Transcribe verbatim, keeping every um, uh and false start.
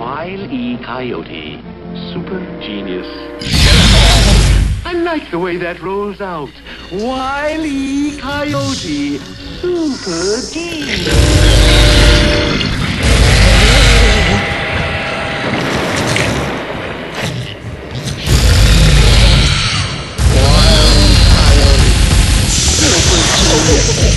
Wile E. Coyote. Super genius. I like the way that rolls out. Wile E. Coyote. Super genius. Oh,